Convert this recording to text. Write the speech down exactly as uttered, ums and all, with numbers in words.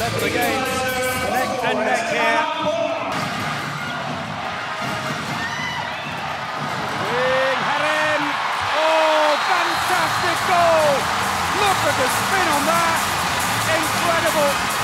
careful against neck and neck here. Big Herrem. Oh, fantastic goal! Look at the spin on that. Incredible.